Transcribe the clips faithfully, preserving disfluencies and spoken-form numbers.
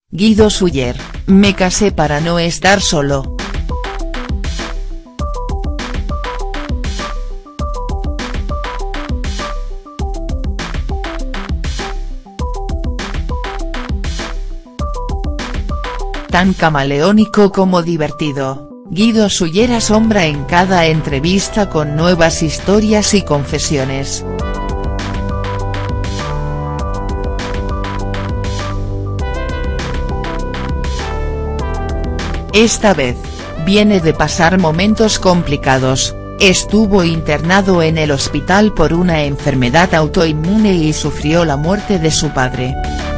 Guido Suller, me casé para no estar solo. Tan camaleónico como divertido, Guido Suller asombra en cada entrevista con nuevas historias y confesiones. Esta vez, viene de pasar momentos complicados, estuvo internado en el hospital por una enfermedad autoinmune y sufrió la muerte de su padre.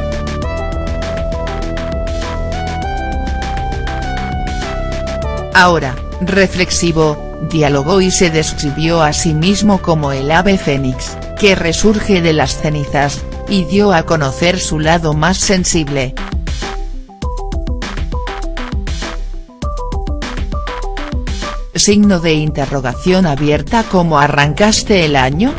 Ahora, reflexivo, dialogó y se describió a sí mismo como el ave fénix, que resurge de las cenizas, y dio a conocer su lado más sensible. Signo de interrogación abierta. ¿Cómo arrancaste el año?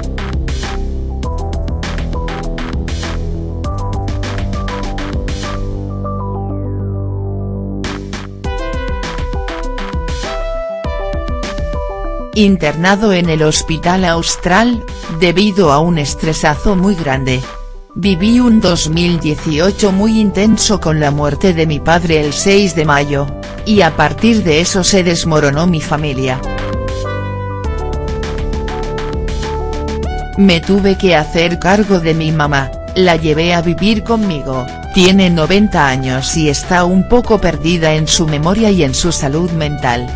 Internado en el Hospital Austral, debido a un estresazo muy grande. Viví un dos mil dieciocho muy intenso con la muerte de mi padre el seis de mayo, y a partir de eso se desmoronó mi familia. Me tuve que hacer cargo de mi mamá, la llevé a vivir conmigo, tiene noventa años y está un poco perdida en su memoria y en su salud mental.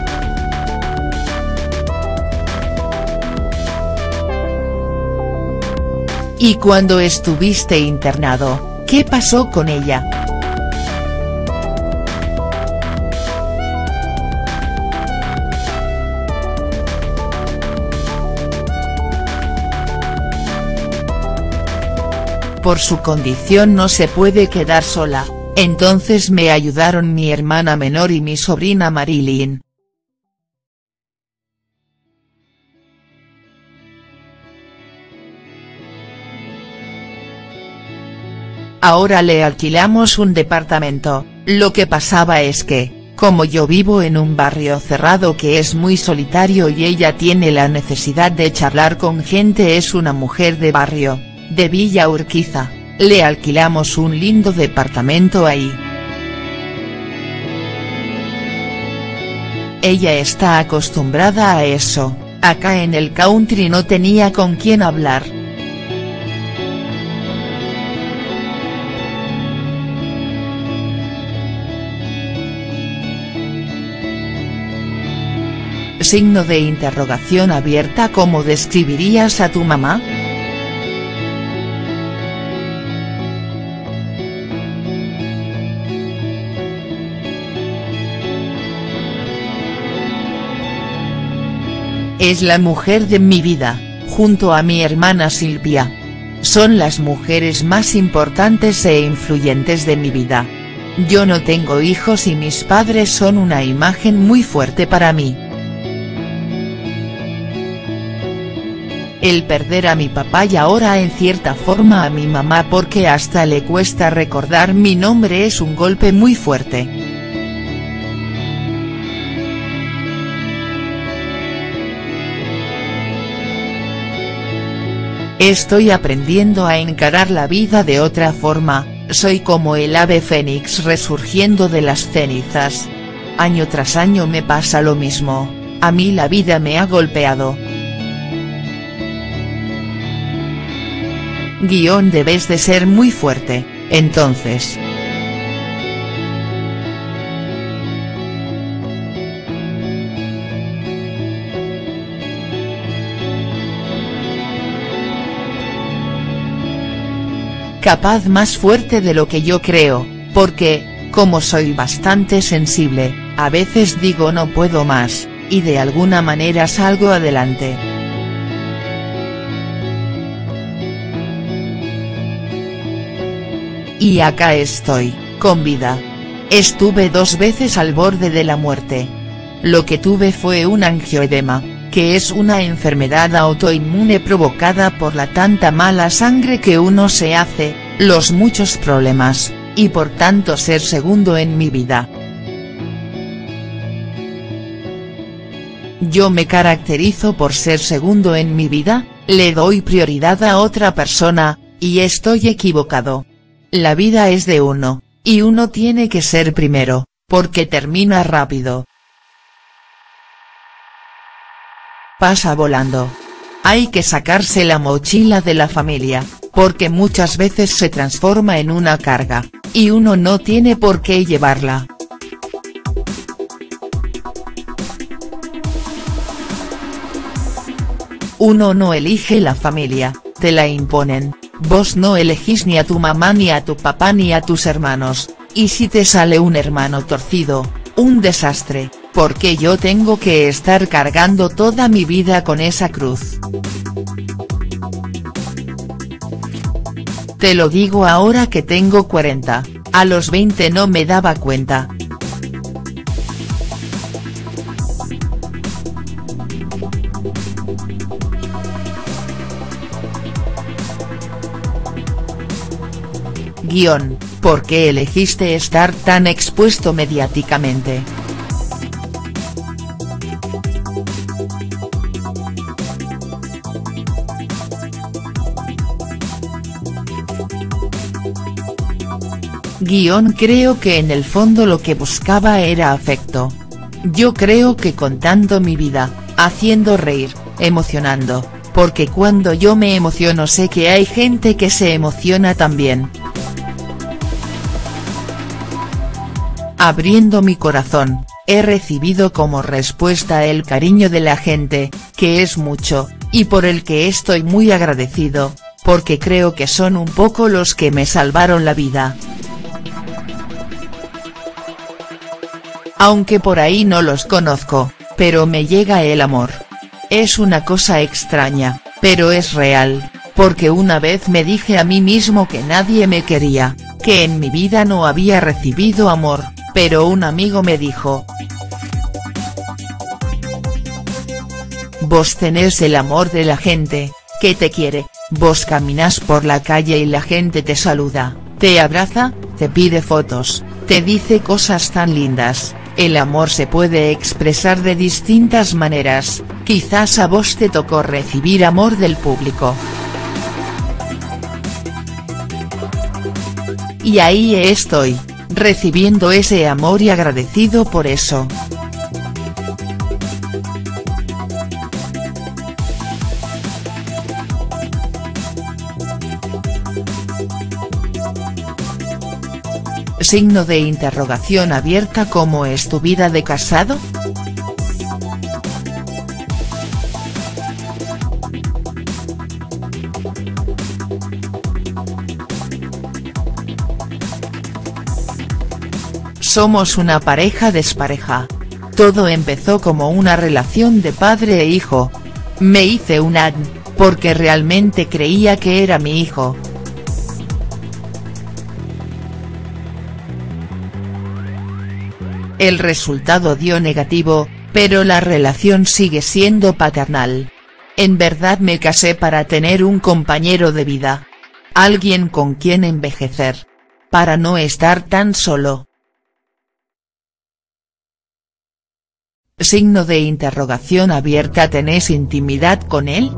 ¿Y cuando estuviste internado, qué pasó con ella? Por su condición no se puede quedar sola, entonces me ayudaron mi hermana menor y mi sobrina Marilyn. Ahora le alquilamos un departamento. Lo que pasaba es que, como yo vivo en un barrio cerrado que es muy solitario y ella tiene la necesidad de charlar con gente, es una mujer de barrio, de Villa Urquiza, le alquilamos un lindo departamento ahí. Ella está acostumbrada a eso, acá en el country no tenía con quién hablar. Signo de interrogación abierta. ¿Cómo describirías a tu mamá? Es la mujer de mi vida, junto a mi hermana Silvia. Son las mujeres más importantes e influyentes de mi vida. Yo no tengo hijos y mis padres son una imagen muy fuerte para mí. El perder a mi papá y ahora en cierta forma a mi mamá porque hasta le cuesta recordar mi nombre es un golpe muy fuerte. Estoy aprendiendo a encarar la vida de otra forma, soy como el ave fénix resurgiendo de las cenizas. Año tras año me pasa lo mismo, a mí la vida me ha golpeado. Guión debes de ser muy fuerte, entonces. Capaz más fuerte de lo que yo creo, porque, como soy bastante sensible, a veces digo no puedo más, y de alguna manera salgo adelante. Y acá estoy, con vida. Estuve dos veces al borde de la muerte. Lo que tuve fue un angioedema, que es una enfermedad autoinmune provocada por la tanta mala sangre que uno se hace, los muchos problemas, y por tanto ser segundo en mi vida. Yo me caracterizo por ser segundo en mi vida, le doy prioridad a otra persona, y estoy equivocado. La vida es de uno, y uno tiene que ser primero, porque termina rápido. Pasa volando. Hay que sacarse la mochila de la familia, porque muchas veces se transforma en una carga, y uno no tiene por qué llevarla. Uno no elige la familia, te la imponen, vos no elegís ni a tu mamá ni a tu papá ni a tus hermanos, y si te sale un hermano torcido, un desastre, ¿por qué yo tengo que estar cargando toda mi vida con esa cruz? Te lo digo ahora que tengo cuarenta, a los veinte no me daba cuenta. Guión, ¿por qué elegiste estar tan expuesto mediáticamente? Guión, creo que en el fondo lo que buscaba era afecto. Yo creo que contando mi vida, haciendo reír, emocionando, porque cuando yo me emociono sé que hay gente que se emociona también. Abriendo mi corazón, he recibido como respuesta el cariño de la gente, que es mucho, y por el que estoy muy agradecido, porque creo que son un poco los que me salvaron la vida. Aunque por ahí no los conozco, pero me llega el amor. Es una cosa extraña, pero es real, porque una vez me dije a mí mismo que nadie me quería, que en mi vida no había recibido amor, pero un amigo me dijo: vos tenés el amor de la gente, que te quiere, vos caminas por la calle y la gente te saluda, te abraza, te pide fotos, te dice cosas tan lindas. El amor se puede expresar de distintas maneras, quizás a vos te tocó recibir amor del público. Y ahí estoy, recibiendo ese amor y agradecido por eso. Signo de interrogación abierta. ¿Cómo es tu vida de casado? Somos una pareja despareja. Todo empezó como una relación de padre e hijo. Me hice un A D, porque realmente creía que era mi hijo. El resultado dio negativo, pero la relación sigue siendo paternal. En verdad me casé para tener un compañero de vida. Alguien con quien envejecer. Para no estar tan solo. Signo de interrogación abierta. ¿Tenés intimidad con él?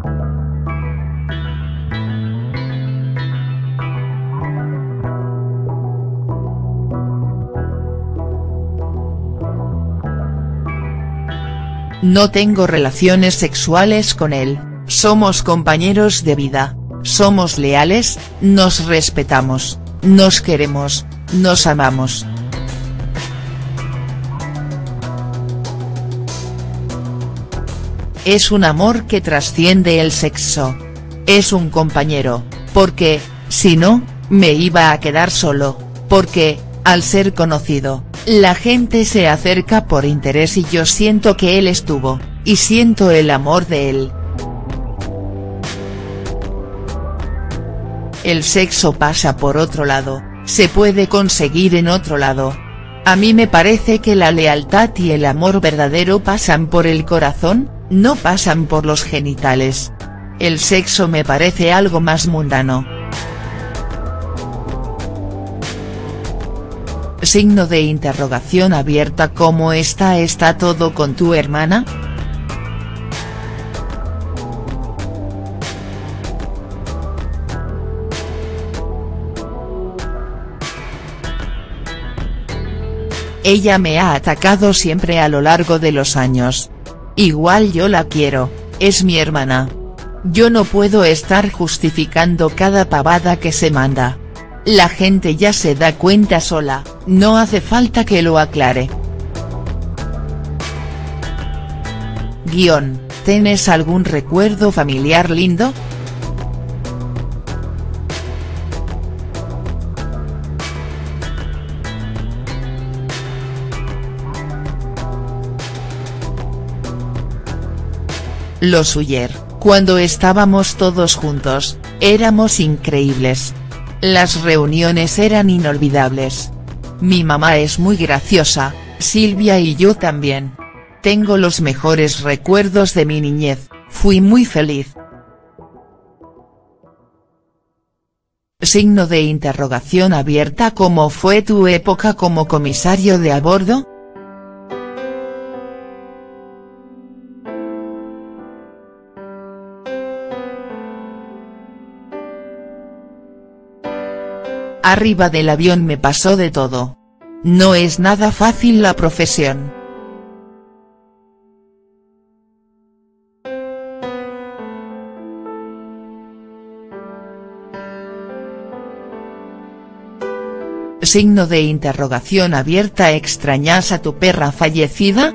No tengo relaciones sexuales con él, somos compañeros de vida, somos leales, nos respetamos, nos queremos, nos amamos. Es un amor que trasciende el sexo. Es un compañero, porque, si no, me iba a quedar solo, porque, al ser conocido, la gente se acerca por interés y yo siento que él estuvo, y siento el amor de él. El sexo pasa por otro lado, se puede conseguir en otro lado. A mí me parece que la lealtad y el amor verdadero pasan por el corazón, no pasan por los genitales. El sexo me parece algo más mundano. Signo de interrogación abierta. ¿Cómo está está todo con tu hermana? Ella me ha atacado siempre a lo largo de los años. Igual yo la quiero, es mi hermana. Yo no puedo estar justificando cada pavada que se manda. La gente ya se da cuenta sola, no hace falta que lo aclare. Guión, ¿tienes algún recuerdo familiar lindo? Los Uller, cuando estábamos todos juntos, éramos increíbles. Las reuniones eran inolvidables. Mi mamá es muy graciosa, Silvia y yo también. Tengo los mejores recuerdos de mi niñez, fui muy feliz. Signo de interrogación abierta. ¿Cómo fue tu época como comisario de a bordo? Arriba del avión me pasó de todo. No es nada fácil la profesión. Signo de interrogación abierta. ¿Extrañas a tu perra fallecida?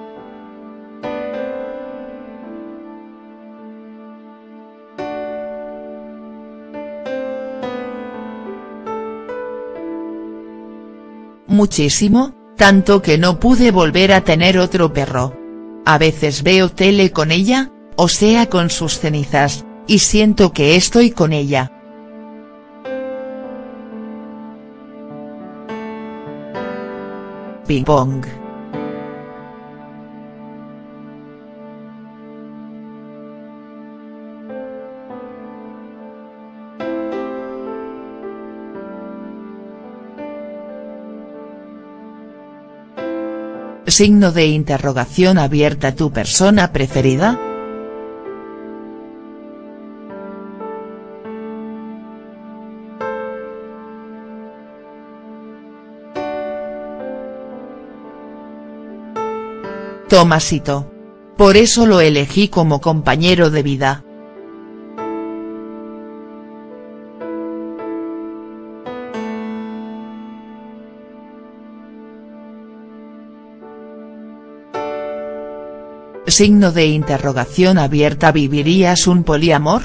Muchísimo, tanto que no pude volver a tener otro perro. A veces veo tele con ella, o sea con sus cenizas, y siento que estoy con ella. Ping pong. Signo de interrogación abierta. ¿Tu persona preferida? Tomasito. Por eso lo elegí como compañero de vida. Signo de interrogación abierta. ¿Vivirías un poliamor?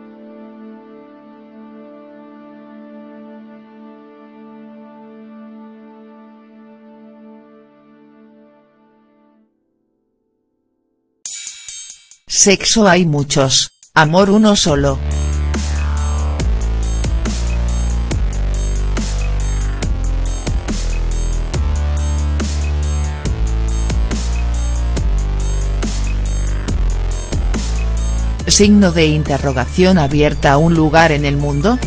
Sexo hay muchos, amor uno solo. Signo de interrogación abierta. ¿Un lugar en el mundo?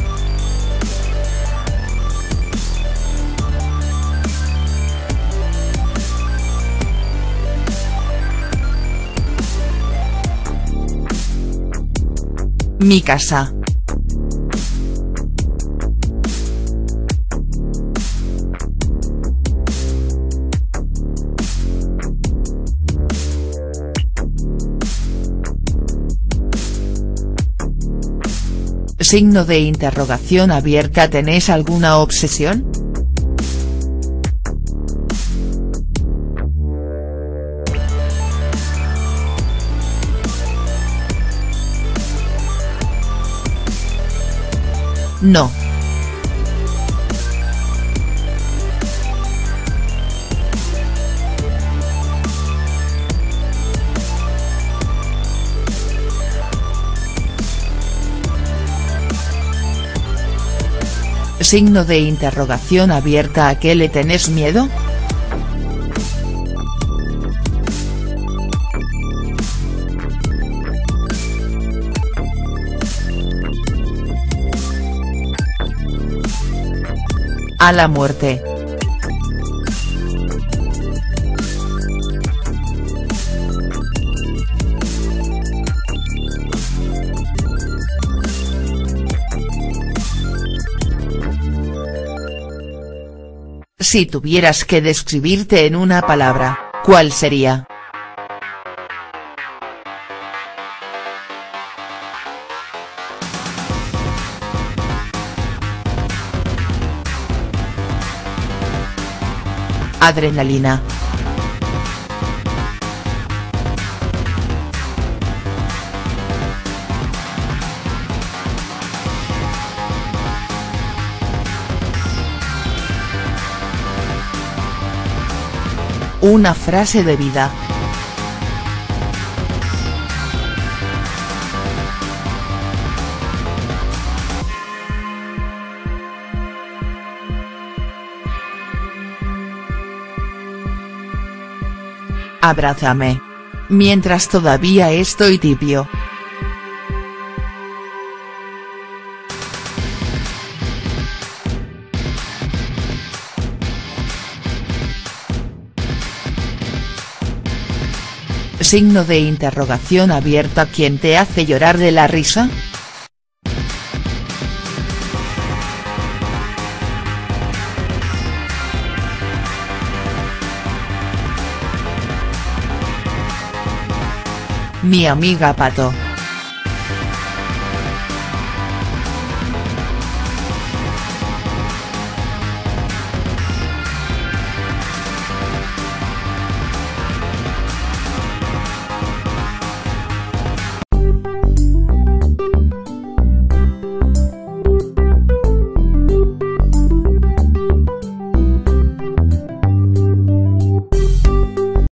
Mi casa. Signo de interrogación abierta. ¿Tenés alguna obsesión? No. Signo de interrogación abierta. ¿A qué le tenés miedo? A la muerte. Si tuvieras que describirte en una palabra, ¿cuál sería? Adrenalina. Una frase de vida. Abrázame. Mientras todavía estoy tibio. Signo de interrogación abierta. ¿Quién te hace llorar de la risa? Mi amiga Pato.